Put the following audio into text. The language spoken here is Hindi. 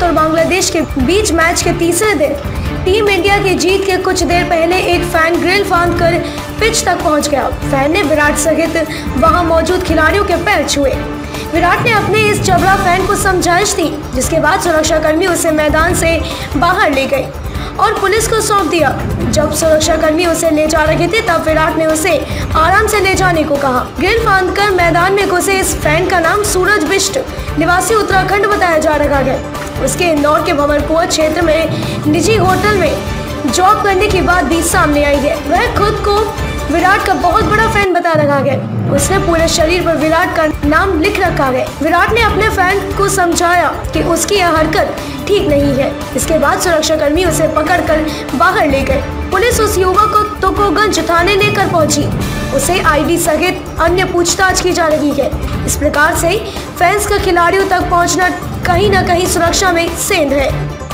और बांग्लादेश के बीच मैच के तीसरे दिन टीम इंडिया की जीत के कुछ देर पहले एक फैन ग्रिल फांद कर पिच तक पहुंच गया। फैन ने विराट सहित वहां मौजूद खिलाड़ियों के पैर छुए। विराट ने अपने इस जबरा फैन को समझाइश दी, जिसके बाद सुरक्षाकर्मी उसे मैदान से बाहर ले गए और पुलिस को सौंप दिया। जब सुरक्षाकर्मी उसे ले जा रहे थे तब विराट ने उसे आराम से ले जाने को कहा। ग्रिल फांदकर मैदान में घुसे इस फैन का नाम सूरज बिष्ट निवासी उत्तराखंड बताया जा रहा है। उसके इंदौर के भंवरकुंवर क्षेत्र में निजी होटल में जॉब करने की बात भी सामने आई है। वह खुद को विराट का बहुत बड़ा फैन बता रहा है। उसने पूरे शरीर पर विराट का नाम लिख रखा है। विराट ने अपने फैन को समझाया कि उसकी यह हरकत ठीक नहीं है। इसके बाद सुरक्षाकर्मी उसे पकड़कर बाहर ले गए। पुलिस उस युवक को तुकोगंज थाने लेकर पहुंची। उसे आईडी सहित अन्य पूछताछ की जा रही है। इस प्रकार से फैंस का खिलाड़ियों तक पहुंचना कहीं न कहीं सुरक्षा में सेंध है।